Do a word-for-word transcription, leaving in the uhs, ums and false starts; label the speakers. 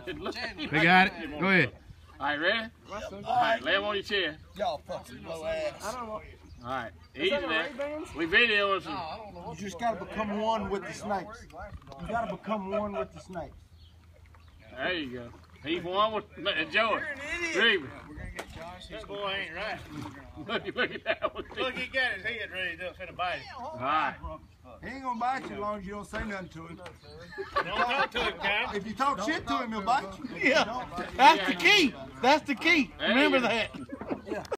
Speaker 1: We got it. Go ahead.
Speaker 2: All right, ready? All right, lay him on your chair.
Speaker 3: Y'all fucking blow ass.
Speaker 4: I don't know.
Speaker 2: All right, easy man. We videoing some.
Speaker 3: You just gotta become one with the snakes. You gotta become one with the snakes.
Speaker 2: There you go. He's one with Joey. Dreaming.
Speaker 5: This boy ain't right.
Speaker 2: Look, look at that one.
Speaker 5: Look, he got his head ready to finna bite him.
Speaker 2: All right.
Speaker 3: He ain't gonna bite you as long as you don't say nothing to him.
Speaker 5: Don't talk to him, Cam.
Speaker 3: If you talk shit to him, he'll bite you.
Speaker 4: Yeah, that's the key. That's the key. Remember that.